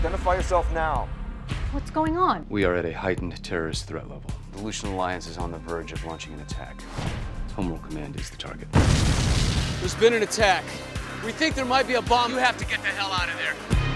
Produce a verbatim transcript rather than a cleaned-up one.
Identify yourself now. What's going on? We are at a heightened terrorist threat level. The Aleutian Alliance is on the verge of launching an attack. Homeworld Command is the target. There's been an attack. We think there might be a bomb. You have to get the hell out of there.